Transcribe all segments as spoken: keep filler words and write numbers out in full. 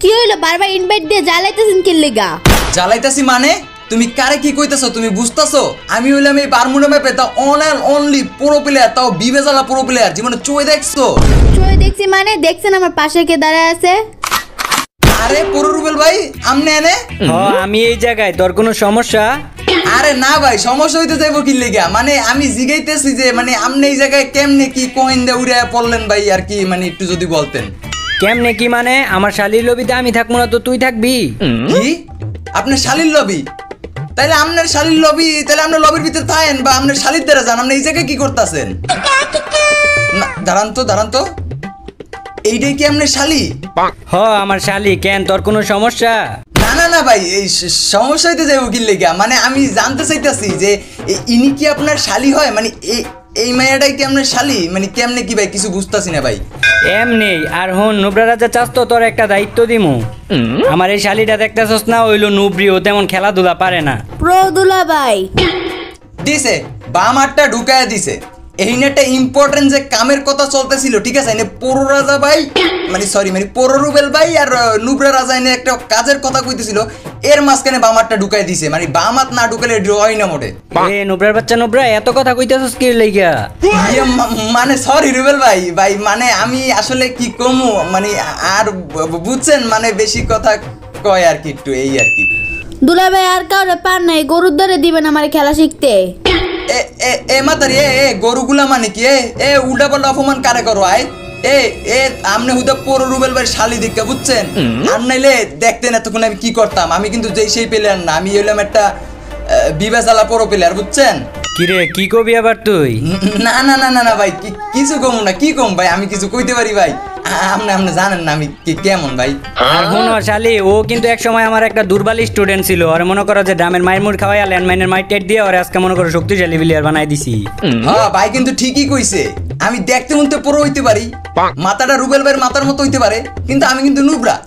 কি হইলো বারবার ইনভাইট দিয়ে জ্বালাইতেছেন কি লাগা? জ্বালাইতাছি মানে তুমি কারে কি কইতাছো তুমি বুঝতাছো? আমি হইলাম এই বারমুডা ম্যাপে তা one and only pro player, তাও বিবেজালা প্রো প্লেয়ার। জীবনে চোয় দেখছো? চোয় দেখছি মানে দেখছেন আমার পাশে কে দাঁড়ায় আছে? আরে পুরো রুবেল ভাই আমনে এনে? হ্যাঁ আমি এই জায়গায়, তোর কোনো সমস্যা? আরে না ভাই সমস্যা হইতে যাইবো কি লেগা, মানে আমি জিগাইতেছি যে মানে আমনে এই জায়গায় কেমনে কি কইন দে উড়ে পড়লেন ভাই আর কি, মানে একটু যদি বলতেন। কেমনে কি মানে? আমার শালির লবিতে আমি থাকবো না তো তুই থাকবি? কি আপনার শালির লবি? তাইলে আপনার শালির লবি, তাহলে আপনার লবির ভিতরে থাকেন বা আপনার শালির দ্বারা যান, আপনি এই জায়গায় কি করতেছেন? দাঁড়ান তো দাঁড়ান তো, এইটাই কি আপনার শালি? হ আমার শালি। কেন তোর কোনো সমস্যা? না না না ভাই এই সমস্যা হইতে যাইব কি লেগা, মানে আমি জানতে চাইতেছি যে ইনি কি আপনার শালি হয়, মানে এই এই মায়াটাই কি আপনার শালি, মানে কেমনে কি ভাই কিছু বুঝতাছি না ভাই। এমনি আর হন নুবরা রাজা চাস তো তোর একটা দায়িত্ব দিমু। আমার এই শালিটা দেখতেছস না, হইলো নুবরি, ও তেমন খেলাধুলা পারে না। প্রো দুলা ভাই দিছে বাম হাতটা ঢুকায় দিছে। এই একটা ইম্পর্টেন্ট যে কামের কথা চলতেছিল, ঠিক আছে, এনে পোরো রাজা ভাই মানে সরি মানে পোরো রুবেল ভাই আর নুবরা রাজা এনে একটা কাজের কথা কইতেছিল, এর মাঝখানে বাম হাতটা ঢুকাই দিছে। মানে বাম হাত না ঢুকালে হয় না মোটে। এ নুবরার বাচ্চা নুবরা, এত কথা কইতেছস কি লাইগা? মানে সরি রুবেল ভাই ভাই মানে আমি আসলে কি কমু, মানে আর বুঝছেন মানে বেশি কথা কয় আর কি, একটু এই আর কি। দুলা ভাই আর কাউরে পার নাই, গরুর ধরে দিবেন আমার খেলা শিখতে। এ এ এ মাতারি এ এ গরুগুলা মানে কি এ এ উল্টা পাল্টা অপমান কারে করো আয়? এ এ আমনে হুদা পুরো রুবেল ভাই শালি দিকে বুঝছেন, আর নাইলে দেখতেন এতক্ষণ আমি কি করতাম। আমি কিন্তু যেই সেই প্লেয়ার না, আমি হইলাম একটা বিবেচালা পুরো প্লেয়ার বুঝছেন। কিরে কি কবি আবার তুই? না না না না না ভাই কিছু কম না, কি কম ভাই, আমি কিছু কইতে পারি ভাই, আপনি আপনি জানেন না আমি কেমন ভাই। আর হুনো শালি, ও কিন্তু এক সময় আমার একটা দুর্বল স্টুডেন্ট ছিল। আর মনে করো যে ড্রামের মাইর মুড় খাওয়াই ল্যান্ডমাইনের মাইর টেট দিয়ে, আর আজকে মনে করো শক্তিশালী প্লেয়ার বানাই দিছি। হ্যাঁ ভাই কিন্তু ঠিকই কইছে, আমি দেখতে মনতে পুরো হইতে পারি, মাথাটা রুবেল ভাইয়ের মাথার মতো হইতে পারে, কিন্তু আমি কিন্তু নুবরা।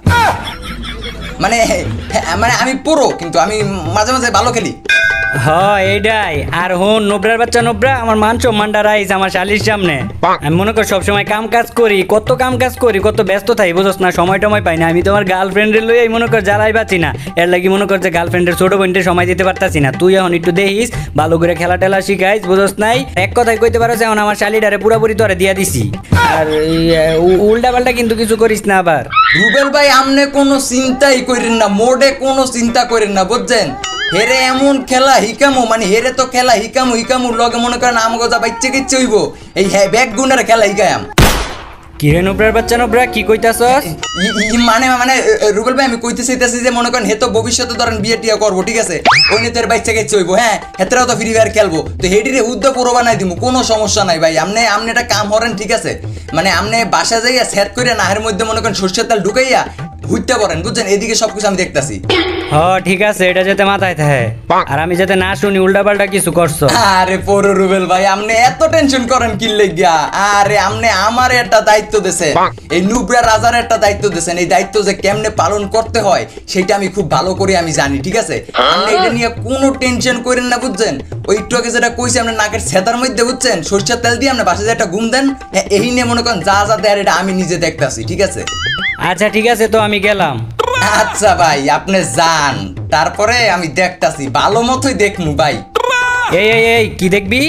মানে মানে আমি পুরো, কিন্তু আমি মাঝে মাঝে ভালো খেলি। হ্যাঁ এইটাই। আর হন নোবরার বাচ্চা নোবরা, আমার মান সম্মানটা রাইস আমার শালির সামনে। আমি মনে কর সবসময় কাম কাজ করি, কত কাম কাজ করি, কত ব্যস্ত থাকি বুঝছ না, সময় টময় পাই না। আমি তোমার গার্লফ্রেন্ডের লই মনে কর জ্বালাই পাচ্ছি না, এর লাগি মনে কর যে গার্লফ্রেন্ডের ছোট বোনদের সময় দিতে পারতাছি না। তুই এখন একটু দেখিস, ভালো করে খেলা টেলা শিখাইস বুঝছ নাই। এক কথায় কইতে পারো যে এখন আমার শালিটারে পুরাপুরি তোরে দিয়া দিছি। আর উল্টা পাল্টা কিন্তু কিছু করিস না আবার। রুবেল ভাই আমনে কোনো চিন্তাই করেন না, মোডে কোনো চিন্তা করেন না বুঝছেন। হেরে এমন খেলা হিকামো, মানে হেরে তো খেলা হিকামো হিকামো লগে মনে করেন আমাকে যা বাচ্চা কিচ্ছে হইব, এই হ্যাঁ ব্যাগ গুন্ডার খেলা হিকায়াম। কি রে নোবরার বাচ্চা নোবরা, কি কইতাছস? মানে মানে রুবেল ভাই আমি কইতে চাইতেছি যে মনে করেন হে তো ভবিষ্যতে ধরেন বিয়ে টিয়া করবো, ঠিক আছে, ওই নিয়ে তোর বাচ্চা কিচ্ছে হইব, হ্যাঁ হেতরাও তো ফ্রি ফায়ার খেলবো, তো হেডিরে উদ্যোগ পুরো বানাই দিব, কোনো সমস্যা নাই ভাই। আমনে আমনে একটা কাম করেন, ঠিক আছে, মানে আমনে বাসা যাইয়া সেট করে নাহের মধ্যে মনে করেন সরষের তেল ঢুকাইয়া হুইতে পারেন বুঝছেন, এদিকে সবকিছু আমি দেখতাছি। হ্যাঁ ঠিক আছে, এটা যাতে মাথায় থাকে আর আমি যাতে না শুনি উল্টা পাল্টা কিছু করছো। আরে পুরো রুবেল ভাই আপনি এত টেনশন করেন কি লাগিয়া? আরে আপনি আমার একটা দায়িত্ব দিয়েছেন, এই নুবরা রাজার একটা দায়িত্ব দিয়েছেন, এই দায়িত্ব যে কেমনে পালন করতে হয় সেটা আমি খুব ভালো করে আমি জানি, ঠিক আছে। আপনি এটা নিয়ে কোনো টেনশন করেন না বুঝছেন। ওই একটু আগে যেটা কইছি আপনার নাকের ছেতার মধ্যে বুঝছেন সরষের তেল দিয়ে আপনি বাসায় যে একটা ঘুম দেন, এই নিয়ে মনে করেন যা যা দেয় এটা আমি নিজে দেখতাছি, ঠিক আছে। আচ্ছা ঠিক আছে, তো আমি গেলাম। আচ্ছা ভাই আপনি যান, তারপরে আমি দেখতাছি, ভালো মতোই দেখমু ভাই। এই এই এই কি দেখবি?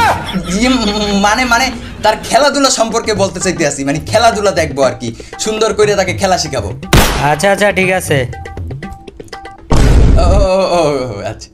মানে মানে তার খেলাধুলা সম্পর্কে বলতে চাইতে আছি, মানে খেলাধুলা দেখবো আর কি, সুন্দর করে তাকে খেলা শিখাবো। আচ্ছা আচ্ছা ঠিক আছে। ও ও আচ্ছা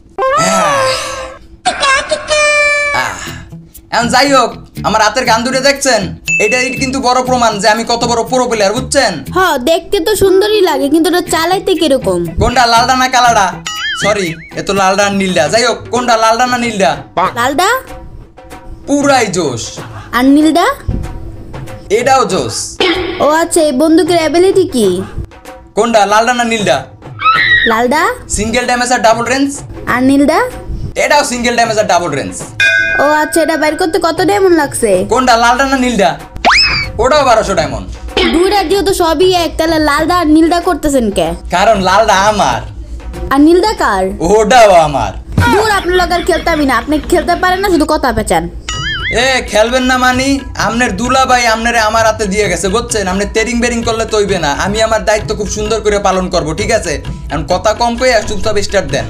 এখন যাই হোক, আমার হাতের গান দুটো দেখছেন, এটা কিন্তু বড় প্রমাণ যে আমি কত বড় প্রো প্লেয়ার বুঝছেন। হ্যাঁ দেখতে তো সুন্দরই লাগে, কিন্তু এটা চালাইতে কিরকম? কোনটা লালডা না কালাডা? সরি এত লালডা নীলডা, যাই হোক কোনটা লালডা না নীলডা? লালডা পুরাই জোশ। আর নীলডা? এটাও জোশ। ও আচ্ছা, এই বন্দুকের অ্যাবিলিটি কি? কোনটা লালডা না নীলডা? লালডা সিঙ্গেল ড্যামেজ আর ডাবল রেঞ্জ। আর নীলডা? এটাও সিঙ্গেল ড্যামেজ আর ডাবল রেঞ্জ। ও আচ্ছা, এটা বাইর করতে কত ডায়মন্ড লাগছে? কোনটা লালডা না নীলডা? ওটাও বারোশো ডায়মন্ড। দুইটা যেহেতু সবই এক, তাহলে লালডা আর নীলডা করতেছেন কে? কারণ লালডা আমার আর নীলডা কার? ওটাও আমার। দূর, আপনার লগার খেলতে আমি না, আপনি খেলতে পারেন না, শুধু কথা পেঁচান। এ খেলবেন না মানি আমনের দুলা ভাই আমনেরে আমার হাতে দিয়ে গেছে বুঝছেন, আপনি তেরিং বেরিং করলে তো হইবে না, আমি আমার দায়িত্ব খুব সুন্দর করে পালন করব, ঠিক আছে? এখন কথা কম কই আর চুপচাপ স্টার্ট দেন।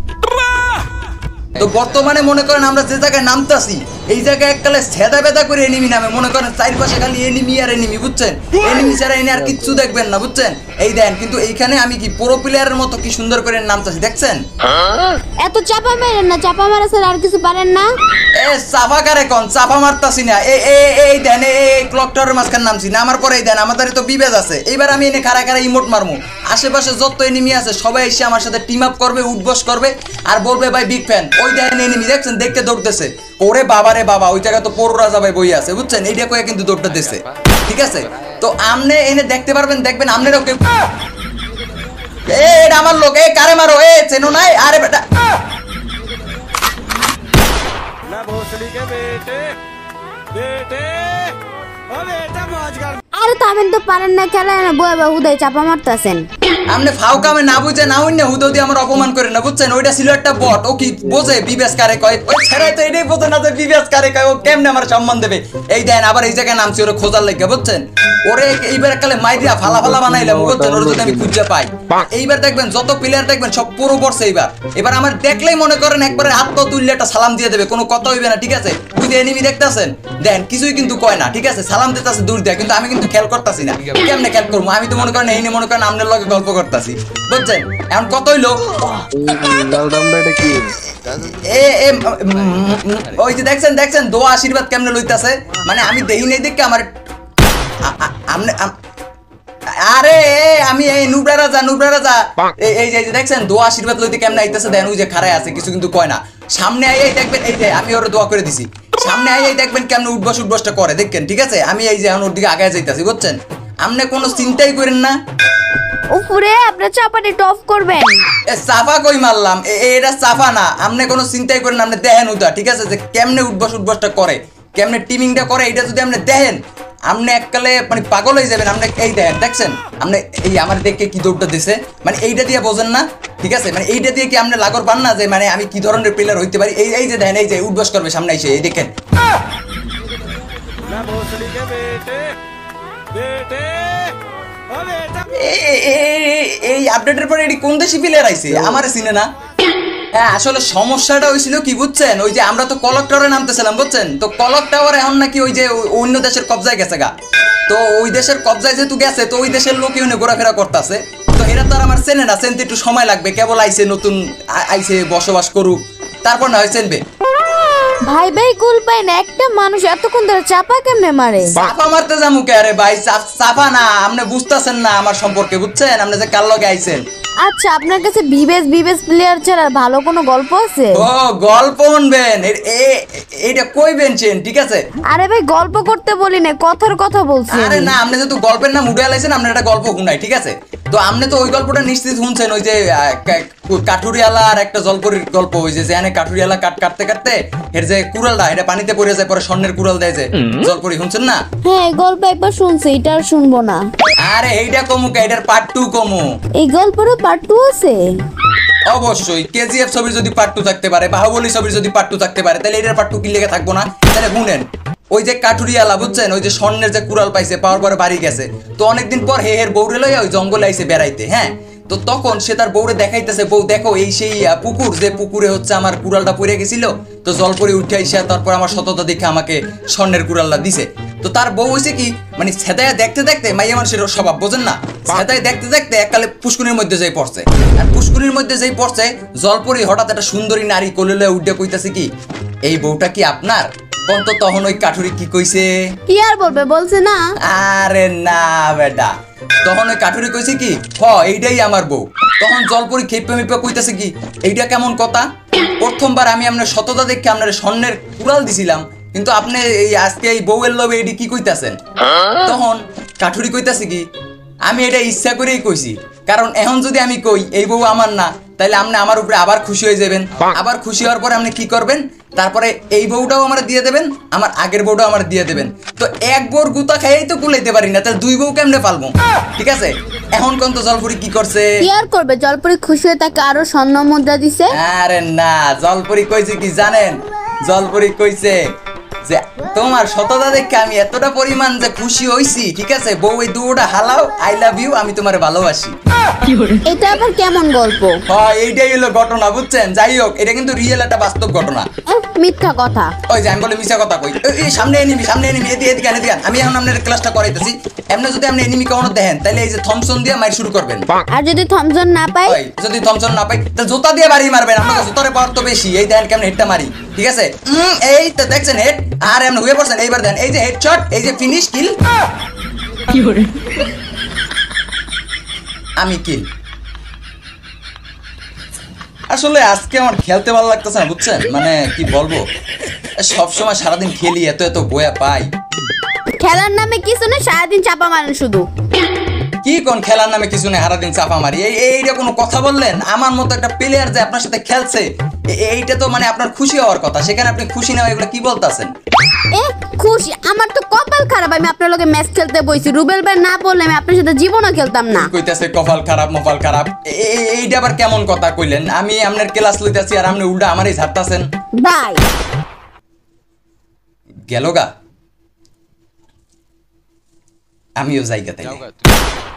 তো বর্তমানে মনে করেন আমরা যে জায়গায় নামতাছি এই জায়গায় এককালে ছেদা বেদা করে এনিমি নামে, মনে করেন চারপাশে খালি এনিমি আর এনিমি বুঝছেন, এনিমি ছাড়া এনে আর কিচ্ছু দেখবেন না বুঝছেন। এই দেন কিন্তু এইখানে আমি কি প্রো প্লেয়ারের মতো কি সুন্দর করে নামতাছি দেখছেন। এত চাপা মেরেন না, চাপা মারা স্যার আর কিছু পারেন না। এ চাপা কারে কোন চাপা মারতাছি না, এই এই দেন এই ক্লক টাওয়ারের মাঝখানে নামছি না, আমার পরে এই দেন আমাদের তো বিবেজ আছে, এইবার আমি এনে খাড়া খাড়া ইমোট মারমু, আশেপাশে যত এনিমি আছে সবাই এসে আমার সাথে টিম আপ করবে, উঠবস করবে আর বলবে ভাই বিগ ফ্যান। ওই দেন এনিমি দেখছেন দেখতে দৌড়তেছে, ওরে বাবা রে বাবা ওই জায়গা তো পৌর রাজা ভাই বই আছে বুঝছেন, এইটা কয়ে কিন্তু দৌড়টা দিচ্ছে, ঠিক আছে? তো আমনে এনে দেখতে পারবেন, দেখবেন আমনেরও কেউ এ এটা আমার লোক, এ কারে মারো, এ চেনো নাই, আরে বেটা ना भोसड़ी के बेटे बेटे ओ बेटा मौज कर। আরে তো আমি তো পারেন না খেলা না, বয়ে বয়ে হুদাই চাপা মারতেছেন। আমনে ফাউ কামে না বুঝে না হইনা হুদো দিয়ে আমার অপমান করে না বুঝছেন, ওইটা ছিল একটা বট, ও কি বোঝে বিবেস কারে কয়, ওই ছেড়াই তো এটাই বোঝে না যে বিবেস কারে কয়, ও কেমনে আমার সম্মান দেবে। এই দেন আবার এই জায়গায় নামছি ওরে খোঁজার লাগে বুঝছেন, ওরে এইবার কালে মাইরিয়া ফালা ফালা বানাইলাম বুঝছেন, ওরে যদি আমি খুঁজে পাই। এইবার দেখবেন যত প্লেয়ার দেখবেন সব পুরো পড়ছে, এইবার এবার আমার দেখলেই মনে করেন একবারে হাত পা তুললে একটা সালাম দিয়ে দেবে, কোনো কথা হইবে না, ঠিক আছে? ওই যে এনিমি দেখতেছেন দেন কিছুই কিন্তু কয় না, ঠিক আছে? সালাম দিতেছে দূর দেয়, কিন্তু আমি কিন্তু খেয়াল করতেছি না, কেমনে খেয়াল করবো? আমি তো মনে করেন এই মনে করেন আপনার লগে গল্প করতেছি বুঝছেন। এখন কত হইলো এ এ ওই যে দেখছেন দেখছেন দোয়া আশীর্বাদ কেমনে লইতাছে, মানে আমি দেই নাই দেখে আমার আমনে আরে আমি এই নুবরা রাজা নুবরা রাজা এই যে দেখছেন দোয়া আশীর্বাদ লইতে কেমনে আইতাছে দেন, ওই যে খাড়ায় আছে কিছু কিন্তু কয় না, সামনে আইয়াই দেখবেন এই যে আমি ওরে দোয়া করে দিছি, সামনে আইয়াই দেখবেন কেমনে উঠবস উঠবসটা করে দেখেন, ঠিক আছে? আমি এই যে এখন ওর দিকে আগায় যাইতাছি বুঝছেন, আপনি কোনো চিন্তাই করেন না। উপরে আপনার চাপাটি টপ করবেন। এ সাফা কই মারলাম, এটা সাফা না, আপনি কোনো চিন্তাই করেন না, আপনি দেখেন ওটা, ঠিক আছে? যে কেমনে উঠবস উঠবসটা করে, কেমনে টিমিংটা করে, এটা যদি আপনি দেখেন আপনি এককালে মানে পাগল হয়ে যাবেন। আপনি এই দেখেন দেখছেন আপনি এই আমার দেখে কি দৌড়টা দিছে, মানে এইটা দিয়ে বোঝেন না, ঠিক আছে? মানে এইটা দিয়ে কি আপনি লাগর পান না যে মানে আমি কি ধরনের প্লেয়ার হইতে পারি? এই এই যে দেখেন এই যে উঠবস করবে সামনে এসে, এই দেখেন ना भोसड़ी के बेटे बेटे ओ बेटा এই আপডেটের পরে এটি কোন দেশি প্লেয়ার আইছে আমার চিনে না। হ্যাঁ আসলে সমস্যাটা হয়েছিল কি বুঝছেন, ওই যে আমরা তো কলক টাওয়ারে নামতেছিলাম বুঝছেন, তো কলক টাওয়ার এখন নাকি ওই যে অন্য দেশের কবজায় গেছে গা, তো ওই দেশের কবজায় যেহেতু গেছে তো ওই দেশের লোকই ওখানে ঘোরাফেরা করতেছে, তো এরা তো আর আমার চেনে না, চেনতে একটু সময় লাগবে, কেবল আইছে নতুন আইছে বসবাস করুক তারপর না হয় চেনবে। ভাই ভাই কুল পাই না, একটা মানুষ এতক্ষণ ধরে চাপা কেমনে মারে? চাপা মারতে যামু কে? আরে ভাই চাপা না, আপনি বুঝতেছেন না আমার সম্পর্কে বুঝছেন, আপনি যে কার লগে আইছেন। আচ্ছা আপনার কাছে বিবেস বিবেস প্লেয়ার ছাড়া ভালো কোনো গল্প আছে? ও গল্প শুনবেন এইটা কইবেন চেন, ঠিক আছে? আরে ভাই গল্প করতে বলি না, কথার কথা বলছি। আরে না আপনি যেহেতু গল্পের নাম উঠে আলাইছেন আপনি একটা গল্প শুনাই, ঠিক আছে? তো আপনি তো ওই গল্পটা নিশ্চিত শুনছেন, ওই যে কাঠুরিয়ালা আর একটা জলপরির গল্প, ওই যে যেখানে কাঠুরিয়ালা কাট কাটতে কাটতে এর যে কুড়ালটা এটা পানিতে পড়ে যায়, পরে স্বর্ণের কুড়াল দেয় যে জলপরি, শুনছেন না? হ্যাঁ গল্প একবার শুনছি, এটা আর শুনবো না। আরে এইটা কমু কে, এটার পার্ট টু কমু। এই গল্পেরও পার্ট টু আছে? অবশ্যই কেজিএফ ছবির যদি পার্ট টু থাকতে পারে, বাহুবলী ছবির যদি পার্ট টু থাকতে পারে, তাহলে এটার পার্ট টু কি লেগে থাকবো না? তাহলে শুনেন ওই যে কাঠুরিয়ালা বুঝছেন, ওই যে স্বর্ণের যে কুড়াল পাইছে পাওয়ার পরে বাড়ি গেছে, তো অনেকদিন পর হে হের বউরে লইয়া ওই জঙ্গলে আইছে বেড়াইতে, হ্যাঁ? তো তখন সে তার বউরে দেখাইতেছে, বউ দেখো এই সেই পুকুর, যে পুকুরে হচ্ছে আমার কুড়ালটা পড়ে গেছিল, তো জলপরি উঠে আইসা তারপর আমার সততা দেখে আমাকে স্বর্ণের কুড়ালটা দিছে। তো তার বউ হয়েছে কি মানে ছেদায় দেখতে দেখতে, মাইয়া মানুষের স্বভাব বোঝেন না, ছেদায় দেখতে দেখতে এককালে পুষ্কুনির মধ্যে যাই পড়ছে, আর পুষ্কুনির মধ্যে যাই পড়ছে জলপরি হঠাৎ একটা সুন্দরী নারী কোলে উঠে কইতাছে কি এই বউটা কি আপনার? তো তখন ওই কাঠুরি কি কইছে? কি আর বলবে, বলছে না। আরে না বেটা, তখন ওই কাঠুরি কইছে কি হ এইটাই আমার বউ। তখন জলপরি খেপে মেপে কইতাছে কি এইটা কেমন কথা, প্রথমবার আমি আপনার সততা দেখে আপনার স্বর্ণের কুড়াল দিছিলাম, কিন্তু আপনি এই আজকে এই বউয়ের লোভে এটি কি কইতাছেন? তখন কাঠুরি কইতাছে কি আমি এটা ইচ্ছা করেই কইছি, কারণ এখন যদি আমি কই এই বউ আমার না, তাহলে আপনি আমার উপরে আবার খুশি হয়ে যাবেন, আবার খুশি হওয়ার পরে আপনি কি করবেন, তারপরে এই বউটাও আমার দিয়ে দেবেন, আমার আগের বউটাও আমার দিয়ে দেবেন, তো এক বউর গুতা খাইয়েই তো কুলাইতে পারি না, তাহলে দুই বউ কেমনে পালবো? ঠিক আছে, এখন কোন তো জলপরি কি করছে? কি আর করবে, জলপরি খুশি হয়ে তাকে আরো স্বর্ণ মুদ্রা দিছে। আরে না, জলপরি কইছে কি জানেন? জলপরি কইছে যে তোমার সততা দেখে আমি এতটা পরিমাণ যে খুশি হইছি, ঠিক আছে বউ এই দুটা হালাও, আই লাভ ইউ, আমি তোমার ভালোবাসি। এটা আবার কেমন গল্প? হ্যাঁ এইটাই হলো ঘটনা, বুঝছেন? যাই হোক, এটা কিন্তু রিয়েল একটা বাস্তব ঘটনা। উহ, মিথ্যা কথা। ওই যে আমি বলে মিছা কথা কই, এই, এই সামনে এনিমি, সামনে এনিমি, এদিকে এদিকে এদিকে আমি এখন আপনার ক্লাসটা করাইতেছি। এমনি যদি আপনি এনিমি কেমন দেখেন, তাহলে এই যে থমসন দিয়ে মার শুরু করবেন। আর যদি থমসন না পাই? ওই যদি থমসন না পাই, তাহলে জুতা দিয়ে বাড়ি মারবেন। আপনার জুতারে পাওয়ার তো বেশি, এই দেখেন কেমন হেডটা মারি, ঠিক আছে? উম, এই তো দেখছেন হেড, আর এমন হয়ে পড়ছেন। এইবার দেন এই যে হেডশট, এই যে ফিনিশ কিল, আমি কিল। আসলে আজকে আমার খেলতে ভালো লাগতেছে না, বুঝছেন? মানে কি বলবো, সব সময় সারাদিন খেলি, এত এত বয়া পাই। খেলার নামে কিছু না, সারাদিন চাপা মারেন শুধু। কি কোন খেলার নামে কিছু নেই, সারাদিন চাপা মারি, এই এইটা কোনো কথা বললেন? আমার মতো একটা প্লেয়ার যে আপনার সাথে খেলছে, এ- এইটা তো মানে আপনার খুশি হওয়ার কথা, সেখানে আপনি খুশি না, এগুলো কি বলতেছেন? এ খুশি? আমার তো কপাল খারাপ, আমি আপনার লগে ম্যাচ খেলতে বইছি। রুবেল ভাই না বললে আমি আপনার সাথে জীবনও খেলতাম না। কইতাছে কপাল খারাপ মপাল খারাপ, এ- এ- এইটা আবার কেমন কথা কইলেন? আমি আপনার ক্লাস লইতাছি আর আপনি উল্টা আমারই ঝাড়তাছেন। ভাই গেল গা, আমিও জায়গা তাই।